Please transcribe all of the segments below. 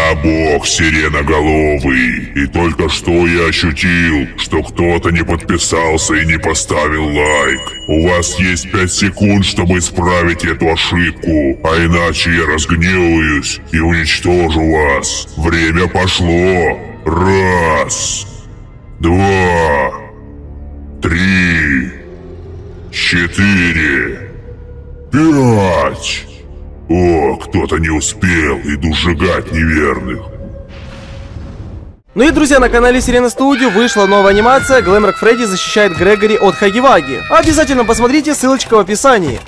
Я бог Сиреноголовый, и только что я ощутил, что кто-то не подписался и не поставил лайк. У вас есть 5 секунд, чтобы исправить эту ошибку, а иначе я разгневаюсь и уничтожу вас. Время пошло. 1, 2, 3, 4, 5. О, кто-то не успел, иду сжигать неверных. Ну и, друзья, на канале Сирена Студио вышла новая анимация Glamrock Фредди защищает Грегори от Хаги-Ваги. Обязательно посмотрите, ссылочка в описании.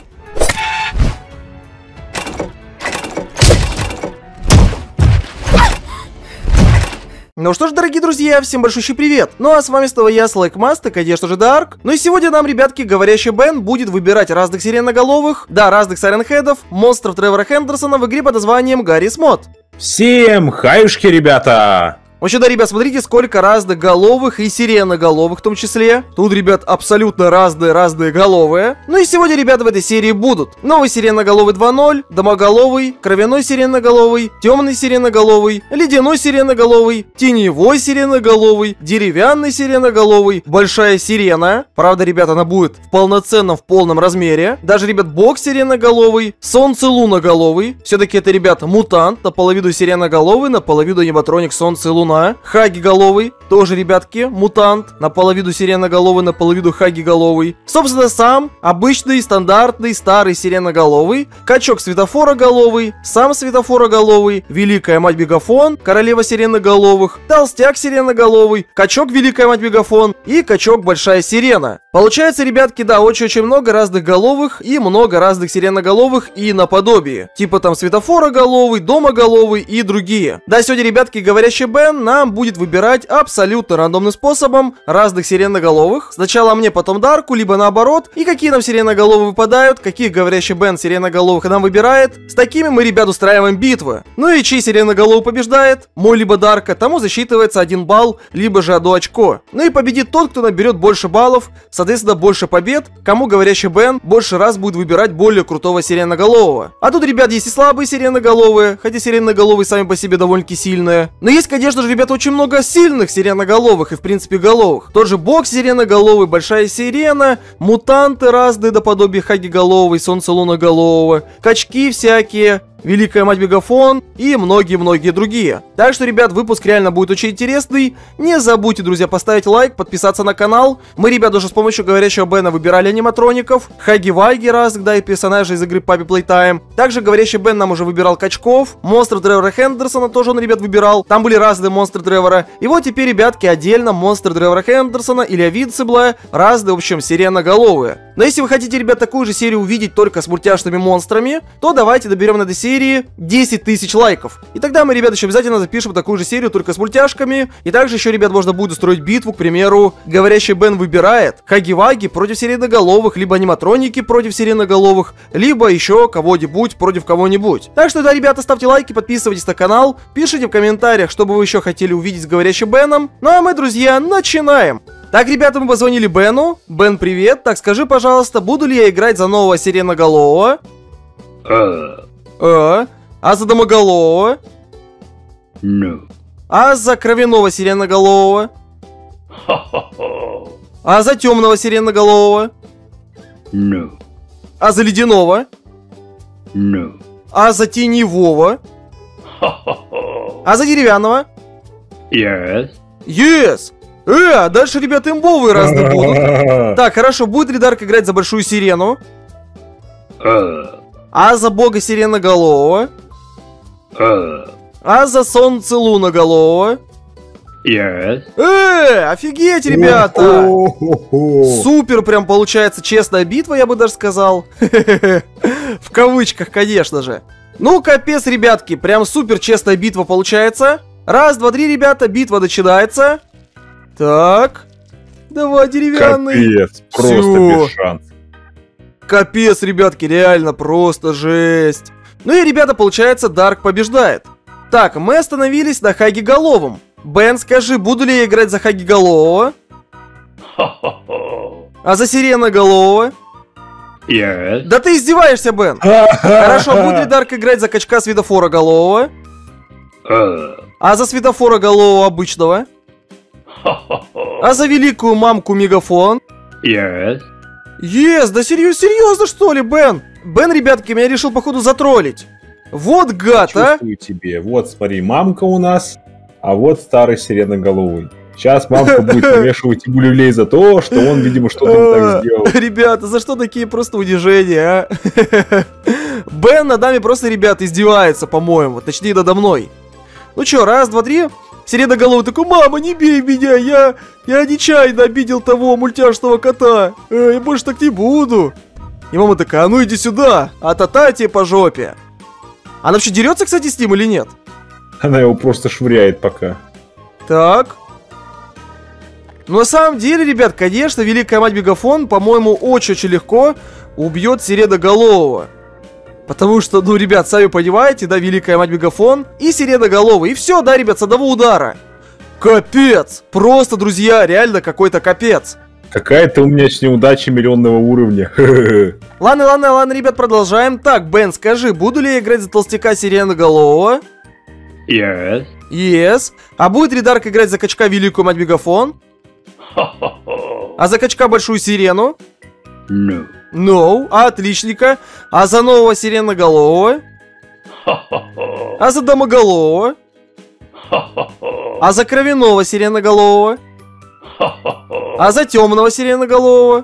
Ну что ж, дорогие друзья, всем большущий привет! Ну а с вами снова я, Слайкмаст, и, конечно же, Дарк. Ну и сегодня нам, ребятки, говорящий Бен будет выбирать разных сиреноголовых, да, разных сайренхедов, монстров Тревора Хендерсона в игре под названием Гаррис Мод. Всем хаюшки, ребята! Вообще, да, ребят, смотрите, сколько разных головых и сиреноголовых в том числе. Тут, ребят, абсолютно разные головые. Ну и сегодня, ребята, в этой серии будут новый сиреноголовый 2.0, домоголовый, кровяной сиреноголовый, темный сиреноголовый, ледяной сиреноголовый, теневой сиреноголовый, деревянный сиреноголовый, большая сирена. Правда, ребята, она будет в полном размере. Даже, ребят, бог сиреноголовый, солнце-луноголовый. Все-таки это, ребят, мутант, наполовину сиреноголовый, наполовину аниматроник солнце-луна. Хаги-головый, тоже, ребятки, мутант, наполовину сиреноголовый, наполовину хаги-головый. Собственно, сам обычный, стандартный, старый сиреноголовый, качок светофороголовый, сам светофороголовый, великая мать Мегафон, королева сиреноголовых, толстяк сиреноголовый, качок великая мать Мегафон и качок большая сирена. Получается, ребятки, да, очень много разных головых и много разных сиреноголовых и наподобие. Типа там светофороголовый, домоголовый и другие. Да, сегодня, ребятки, говорящий Бен нам будет выбирать абсолютно рандомным способом разных сиреноголовых. Сначала мне, потом Дарку, либо наоборот. И какие нам сиреноголовые выпадают, каких говорящий Бен сиреноголовых нам выбирает. С такими мы, ребят, устраиваем битвы. Ну и чей сиреноголовый побеждает, мой либо Дарка, тому засчитывается 1 балл, либо же 1 очко. Ну и победит тот, кто наберет больше баллов, соответственно, больше побед, кому говорящий Бен больше раз будет выбирать более крутого сиреноголового. А тут, ребят, есть и слабые сиреноголовые, хотя сиреноголовые сами по себе довольно-таки сильные. Но есть, конечно же, ребята, очень много сильных сиреноголовых и, в принципе, головых. Тот же бог сиреноголовый, большая сирена, мутанты разные, наподобие хаги-головой, солнце-луноголового, качки всякие, великая мать Мегафон и многие-многие другие. Так что, ребят, выпуск реально будет очень интересный. Не забудьте, друзья, поставить лайк, подписаться на канал. Мы, ребят, уже с помощью говорящего Бена выбирали аниматроников, хаги-ваги разных, да, и персонажей из игры Puppy Playtime. Также говорящий Бен нам уже выбирал качков, монстров Тревора Хендерсона тоже он, ребят, выбирал. Там были разные монстры Тревора. И вот теперь, ребятки, отдельно монстры Тревора Хендерсона или Авинсибла, разные, в общем, сиреноголовые. Но если вы хотите, ребят, такую же серию увидеть только с мультяшными монстрами, то давайте доберем на этой серии 10 тысяч лайков. И тогда мы, ребят, еще обязательно запишем такую же серию только с мультяшками. И также еще, ребят, можно будет устроить битву, к примеру, говорящий Бен выбирает хаги-ваги против сиреноголовых, либо аниматроники против сиреноголовых, либо еще кого-нибудь против кого-нибудь. Так что, да, ребята, ставьте лайки, подписывайтесь на канал, пишите в комментариях, что бы вы еще хотели увидеть с говорящим Беном. Ну а мы, друзья, начинаем! Так, ребята, мы позвонили Бену. Бен, привет. Так, скажи, пожалуйста, буду ли я играть за нового сиреноголового? А за домоголового? No. А за кровяного сиреноголового? А за темного сиреноголового? No. А за ледяного? No. А за теневого? А за деревянного? Yes. Yes! А дальше, ребята, имбовые разные будут. Так, хорошо, будет ли Дарк играть за большую сирену? А за бога сиреноголового? А за солнце луноголового? Yes. Офигеть, ребята! Супер прям получается честная битва, я бы даже сказал. В кавычках, конечно же. Ну, капец, ребятки, прям супер честная битва получается. Раз, два, три, ребята, битва начинается. Так. Давай, деревянный. Капец, просто Всё. без шансов. Капец, ребятки, реально просто жесть. Ну и, ребята, получается, Дарк побеждает. Так, мы остановились на Хаги-головом. Бен, скажи, буду ли я играть за Хаги-голового? А за Сиреноголового? Yes. Да ты издеваешься, Бен. Хорошо, будет ли Дарк играть за качка Светофороголового? А за светофороголового обычного? А за великую мамку Мегафон? Yes. Да серьезно что ли, Бен? Бен, ребятки, меня решил походу затроллить. Вот гад, а? Чувствую тебе. Вот, смотри, мамка у нас, а вот старый сиреноголовый. Сейчас мамка будет помешивать ему люлей за то, что он, видимо, что-то не так сделал. Ребята, за что такие просто унижения, а? Бен над нами просто, ребят, издевается, по-моему. Точнее, надо мной. Ну чё, раз, два, три. Сиреноголовый такой: мама, не бей меня, я нечаянно обидел того мультяшного кота. Я больше так не буду. И мама такая: а ну иди сюда, а-та-та тебе по жопе. Она вообще дерется, кстати, с ним или нет? Она его просто швыряет пока. Так. Ну, на самом деле, ребят, конечно, великая мать Мегафон, по-моему, очень-очень легко убьет Сиреноголового. Потому что, ну, ребят, сами понимаете, да, великая мать Мегафон и Сиреноголовый. И все, да, ребят, с одного удара. Капец! Просто, друзья, реально какой-то капец. Какая-то у меня неудача миллионного уровня. Ладно, ребят, продолжаем. Так, Бен, скажи, буду ли я играть за толстяка Сиреноголового? Yes. А будет ли Дарк играть за качка великую мать Мегафон? А за качка большую сирену? No. Отличненько. А за нового Сиреноголового? А за Домоголового? А за кровяного Сиреноголового? А за темного Сиреноголового?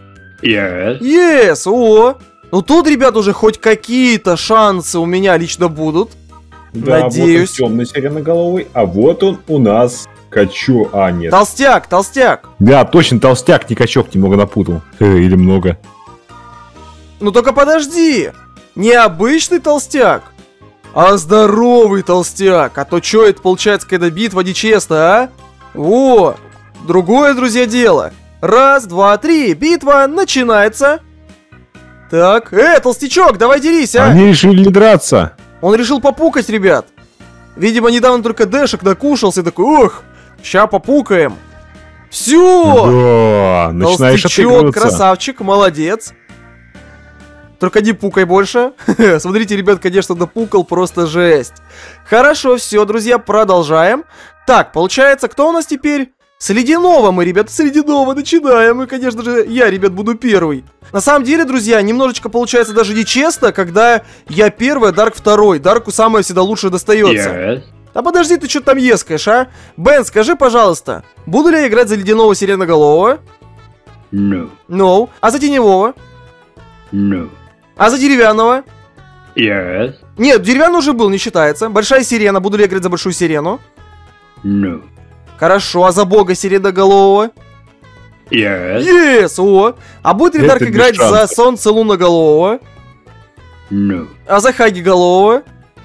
Yes. О! Ну тут, ребят, уже хоть какие-то шансы у меня лично будут. Да, Надеюсь. вот он темный сиреноголовый, а вот он у нас качок. А, нет. Толстяк. Да, точно, толстяк, не качок, немного напутал. Или много. Ну только подожди. Не обычный толстяк, а здоровый толстяк. А то что это получается, когда битва нечестная, а? О! Другое, друзья, дело. Раз, два, три. Битва начинается. Так, толстячок, давай дерись, а? Они решили не драться. Он решил попукать, ребят. Видимо, недавно только дэшек накушался и такой: ох, ща попукаем. Все! Да, начинаешь Толстячок, отыгрываться. красавчик, молодец. Только не пукай больше. Смотрите, ребят, конечно, допукал, просто жесть. Хорошо, все, друзья, продолжаем. Так, получается, кто у нас теперь? С ледяного мы, ребят, с ледяного начинаем. И, конечно же, я, ребят, буду первый. На самом деле, друзья, немножечко получается даже нечестно, когда я первый, а Дарк второй. Дарку самое всегда лучшее достается. Yes. А подожди, ты что там ескаешь, а? Бен, скажи, пожалуйста, буду ли я играть за ледяного Сиреноголового? No. А за теневого? No. А за деревянного? Yes. Нет, деревянный уже был, не считается. Большая сирена, буду ли я играть за большую сирену? No. Хорошо, а за бога Сиреноголового? Yes. О! А будет ли Это Дарк без играть за шансов. солнце Луноголового? No. А за Хагиголового?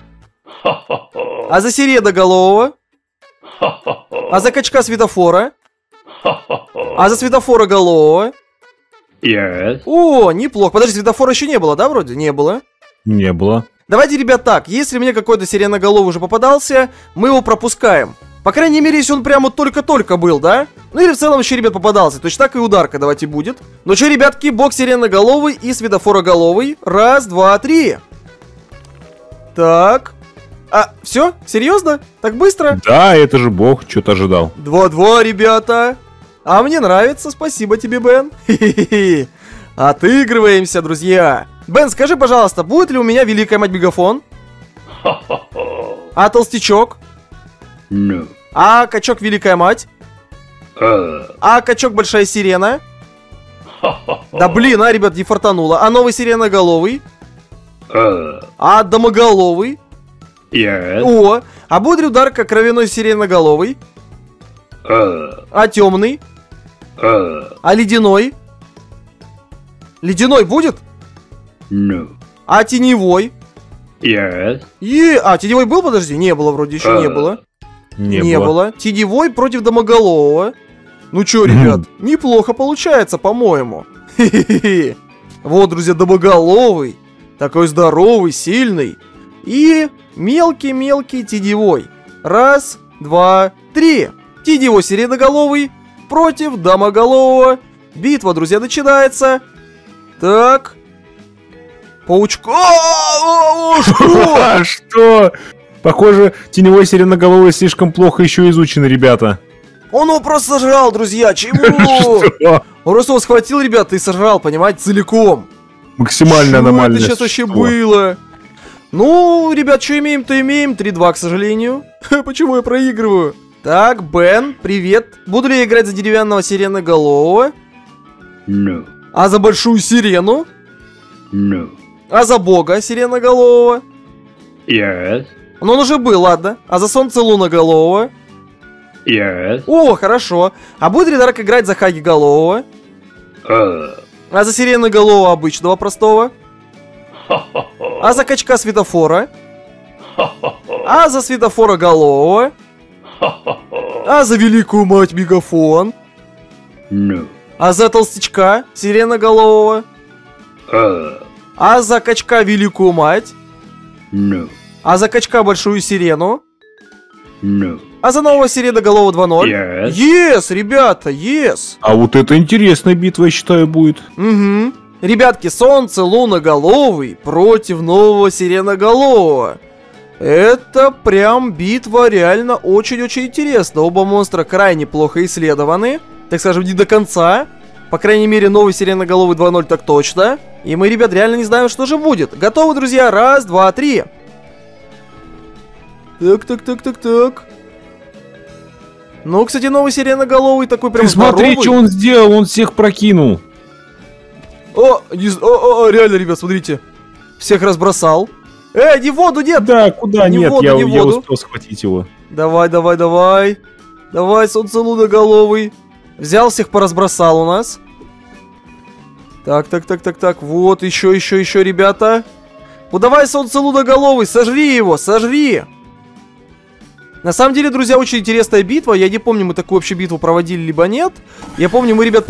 А за Сиреноголового? А за качка Светофора? А за Светофороголового? Yes. О, неплохо. Подожди, Светофора еще не было, да, вроде? Не было. Не было. Давайте, ребят, так. Если мне какой-то Сиреноголовый уже попадался, мы его пропускаем. По крайней мере, если он прямо только-только был, да? Ну или в целом еще, ребят, попадался. Точно так и ударка давайте будет. Ну что, ребятки, бог Сиреноголовый и Светофороголовый. Раз, два, три. Так. А, все? Серьезно? Так быстро? Да, это же бог, что-то ожидал. 2-2, ребята. А мне нравится, спасибо тебе, Бен. Хе-хе-хе. Отыгрываемся, друзья. Бен, скажи, пожалуйста, будет ли у меня великая мать Мегафон? А толстячок? No. А качок великая мать? А качок большая сирена? Да блин, а, ребят, не фартануло. А новый Сиреноголовый? А Домоголовый? Yes. О, а будет ли удар как кровяной Сиреноголовый? А темный? А ледяной? Ледяной будет? No. А теневой? Yes. А, теневой был, подожди? Не было, вроде еще не было. Не было. Теневой против Домоголового. Ну чё, ребят, неплохо получается, по-моему. Хе-хе-хе. Вот, друзья, Домоголовый. Такой здоровый, сильный. И мелкий-мелкий теневой. Раз, два, три. Теневой Сиреноголовый против Домоголового. Битва, друзья, начинается. Так. Паучок. Что? Что? Похоже, теневой сиреноголовый слишком плохо еще изучены, ребята. Он его просто сожрал, друзья, чему? Что? Он просто его схватил, ребята, и сожрал, понимаете, целиком. Максимально Что аномальное это сейчас вообще существо. было? Ну, ребят, что имеем, то имеем. 3-2, к сожалению. Почему я проигрываю? Так, Бен, привет. Буду ли я играть за деревянного сиреноголового? No. А за большую сирену? No. А за бога сиреноголового? Yes. Ну, он уже был, ладно. А за солнце луноголового? Yes. О, хорошо. А будет ли Дарк играть за Хагиголового? А за сиреноголового обычного простого? А за качка светофора? А за светофора голового? А за великую мать мегафон? No. А за толстячка сиреноголового? А за качка великую мать? No. А за качка большую сирену? No. А за нового сиреноголового 2-0? Yes. Yes, ребята, yes. А вот это интересная битва, я считаю, будет. Угу. Ребятки, солнце луноголовый против нового сиреноголового. Это прям битва реально очень-очень интересна. Оба монстра крайне плохо исследованы. Так скажем, не до конца. По крайней мере, новый сиреноголовый 2-0 так точно. И мы, ребят, реально не знаем, что же будет. Готовы, друзья? Раз, два, три. Так. Ну, кстати, новый сиреноголовый такой прям Ты смотри, здоровый. что он сделал, он всех прокинул. Реально, ребят, смотрите. Всех разбросал. Не в воду, нет! Да, куда Не в нет, воду, я не в воду. успел схватить его. Давай. Давай, солнце луноголовый. Взял, всех поразбросал у нас. Так. Вот, еще, ребята. Ну давай, солнце луноголовый, сожри его, сожри. На самом деле, друзья, очень интересная битва. Я не помню, мы такую вообще битву проводили, либо нет. Я помню, мы, ребят,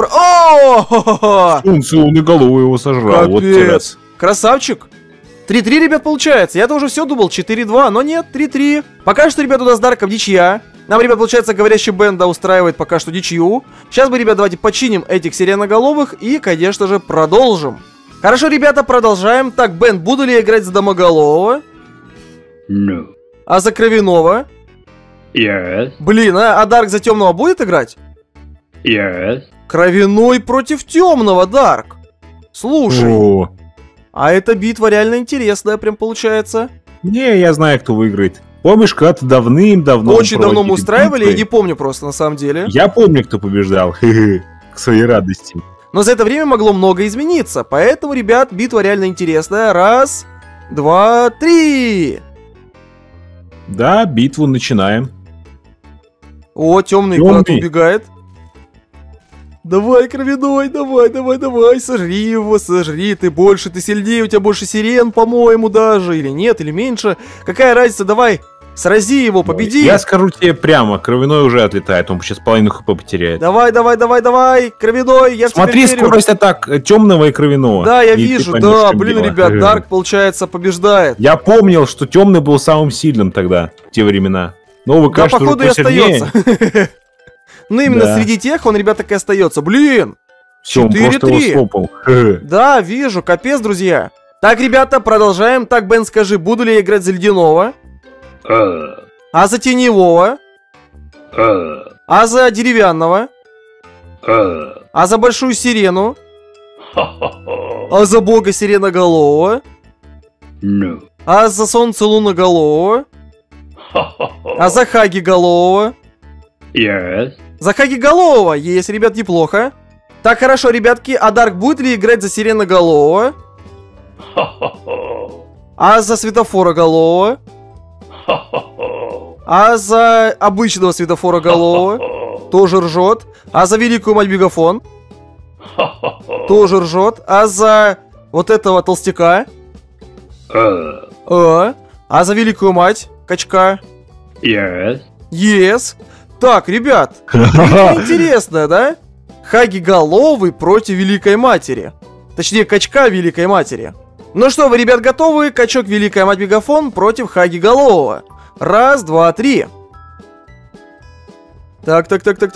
Солнце луноголовый его сожрал. Вот Капец. раз. Красавчик. 3-3, ребят, получается. Я-то уже все думал, 4-2, но нет, 3-3. Пока что, ребят, у нас с Дарком ничья. Нам, ребят, получается, говорящий Бен, да, устраивает пока что ничью. Сейчас мы, ребят, давайте починим этих сиреноголовых и, конечно же, продолжим. Хорошо, ребята, продолжаем. Так, Бен, буду ли я играть за домоголового? No. А за кровяного? Yes. Блин, а Дарк за темного будет играть? Yes. Кровяной против темного, Дарк. Слушай, О. а эта битва реально интересная прям получается. Не, я знаю, кто выиграет. Помнишь, когда-то давным-давно... Очень давно мы проводили устраивали, я битвы? не помню просто на самом деле. Я помню, кто побеждал. К своей радости. Но за это время могло много измениться. Поэтому, ребят, битва реально интересная. Раз, два, три. Да, битву начинаем. О, темный Тёмный. куда-то убегает. Давай, кровяной, давай, сожри его, сожри, ты больше, ты сильнее, у тебя больше сирен, по-моему, даже, или нет, или меньше. Какая разница, давай, срази его, победи. Я скажу тебе прямо, кровяной уже отлетает, он сейчас половину хп потеряет. Давай, кровяной, я в тебя Смотри, верю. скорость атак темного и кровяного. Да, я И ты вижу, поймешь, да, в чем блин, дело. ребят, Дарк, получается, побеждает. Я помнил, что темный был самым сильным тогда, в те времена. Новый, Да, конечно, походу и уже посильнее. остается. Ну, именно Да. среди тех он, ребят, так и остается. Блин! Все, он просто его 4-3. слопал. Да, вижу, капец, друзья. Так, ребята, продолжаем. Так, Бен, скажи, буду ли я играть за ледяного? А за теневого? А за деревянного? А за большую сирену? А за бога сиреноголового? No. А за солнце луноголового? А за Хагиголового? Yes. За Хагиголового есть, ребят, неплохо. Так, хорошо, ребятки, а Дарк будет ли играть за сиреноголового? А за светофороголового? А за обычного светофороголового? Тоже ржет. А за великую мать мегафон? Тоже ржет. А за вот этого толстяка? А за великую мать качка? Yes. Yes. Так, ребят, битва интересная, да? Хагиголовый против Великой Матери. Точнее, качка Великой Матери. Ну что, вы, ребят, готовы? Качок Великая Мать Мегафон против Хагиголового. Раз, два, три. Так.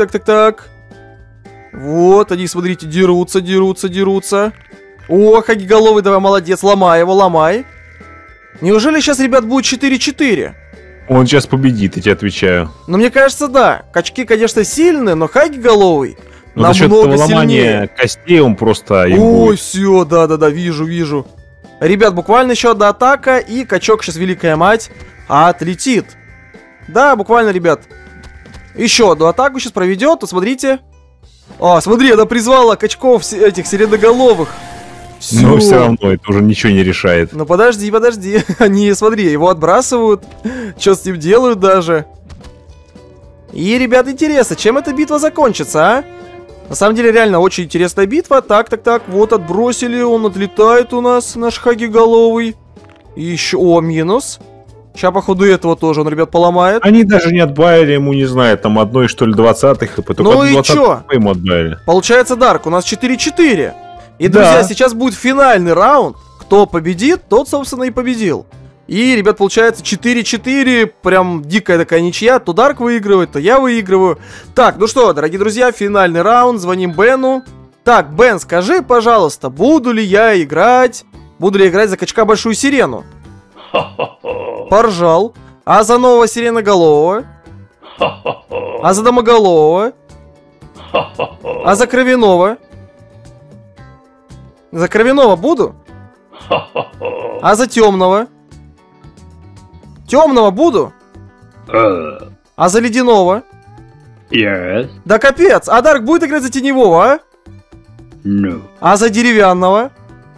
Вот, они, смотрите, дерутся. О, Хагиголовый, давай, молодец, ломай его, ломай. Неужели сейчас, ребят, будет 4-4? Он сейчас победит, я тебе отвечаю. Но мне кажется, да. Качки, конечно, сильные, но Хаги-головый Но за счет этого намного ломания сильнее. костей он просто... Ой, все, да-да-да, вижу. Ребят, буквально еще одна атака, и качок сейчас, великая мать, отлетит. Да, буквально, ребят. Еще одну атаку сейчас проведет, смотрите. А, смотри, она призвала качков этих сиреноголовых. Всё. Но все равно это уже ничего не решает. Ну подожди. Они, смотри, его отбрасывают. Что с ним делают даже. И, ребят, интересно, чем эта битва закончится, а? На самом деле, реально, очень интересная битва. Так, вот, отбросили, он отлетает у нас, наш Хаги-головый. И еще, минус. Сейчас, походу, этого тоже он, ребят, поломает. Они даже не отбавили ему, не знаю, там одной, что ли, 20-х хп. Только Ну и 20 чё? хп ему отбавили. Получается, Дарк, у нас 4-4. И, Да. друзья, сейчас будет финальный раунд. Кто победит, тот, собственно, и победил. И, ребят, получается 4-4. Прям дикая такая ничья. То Дарк выигрывает, то я выигрываю. Так, ну что, дорогие друзья, финальный раунд. Звоним Бену. Так, Бен, скажи, пожалуйста, буду ли я играть за качка Большую Сирену? Поржал. А за нового Сиреноголового? А за Домоголового? А за Кровяного? За Кровяного буду? А за Темного? Темного буду? А за Ледяного? Yes. Да капец! А Дарк будет играть за Теневого, а? No. А за Деревянного?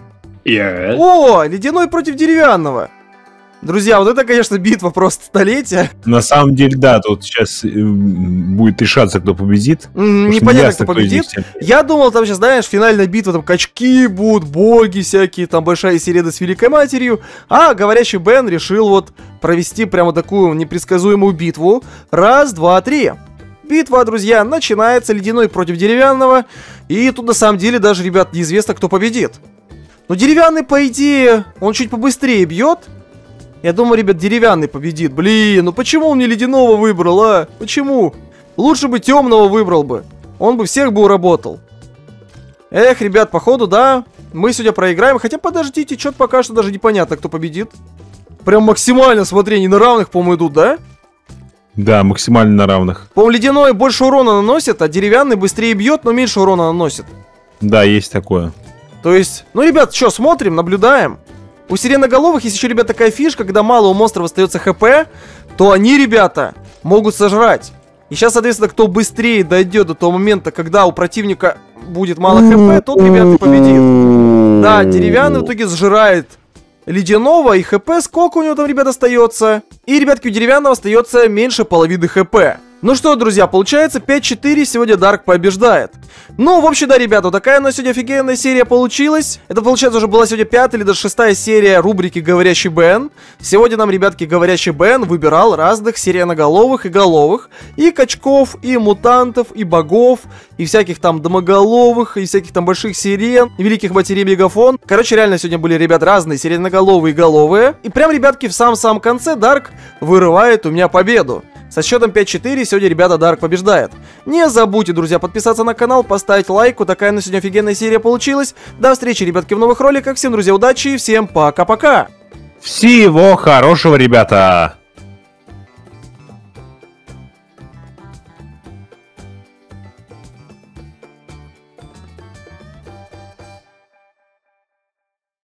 Yes. О, Ледяной против Деревянного. Друзья, вот это, конечно, битва просто столетия. На самом деле, да, тут сейчас будет решаться, кто победит. Потому что Непонятно, неясно, кто победит. здесь. Я думал, там сейчас, знаешь, финальная битва, там качки будут, боги всякие, там большая сирена с Великой Матерью. А говорящий Бен решил вот провести прямо такую непредсказуемую битву. Раз, два, три. Битва, друзья, начинается. Ледяной против Деревянного. И тут, на самом деле, даже, ребят, неизвестно, кто победит. Но Деревянный, по идее, он чуть побыстрее бьет. Я думаю, ребят, Деревянный победит. Блин, ну почему он не Ледяного выбрал, а? Почему? Лучше бы Темного выбрал бы. Он бы всех бы уработал. Эх, ребят, походу, да, мы сегодня проиграем. Хотя, подождите, что-то пока что даже непонятно, кто победит. Прям максимально, смотри, они на равных, по-моему, идут, да? Да, максимально на равных. По-моему, Ледяной больше урона наносит, а Деревянный быстрее бьет, но меньше урона наносит. Да, есть такое. То есть, ну, ребят, что, смотрим, наблюдаем. У Сиреноголовых есть еще, ребят, такая фишка, когда мало у монстров остается хп, то они, ребята, могут сожрать. И сейчас, соответственно, кто быстрее дойдет до того момента, когда у противника будет мало хп, тот, ребята, и победит. Да, Деревянный в итоге сжирает Ледяного, и хп сколько у него там, ребят, остается? И, ребятки, у Деревянного остается меньше половины хп. Ну что, друзья, получается 5-4, сегодня Дарк побеждает. Ну, в общем, да, ребята, вот такая у нас сегодня офигенная серия получилась. Это, получается, уже была сегодня 5-я или даже 6-я серия рубрики «Говорящий Бен». Сегодня нам, ребятки, Говорящий Бен выбирал разных сиреноголовых и головых, и качков, и мутантов, и богов, и всяких там домоголовых, и всяких там больших сирен, и великих матерей Мегафон. Короче, реально сегодня были, ребят, разные сиреноголовые и головые. И прям, ребятки, в самом-самом конце Дарк вырывает у меня победу. Со счетом 5-4 сегодня, ребята, Дарк побеждает. Не забудьте, друзья, подписаться на канал, поставить лайк. Вот такая на сегодня офигенная серия получилась. До встречи, ребятки, в новых роликах. Всем, друзья, удачи и всем пока-пока. Всего хорошего, ребята!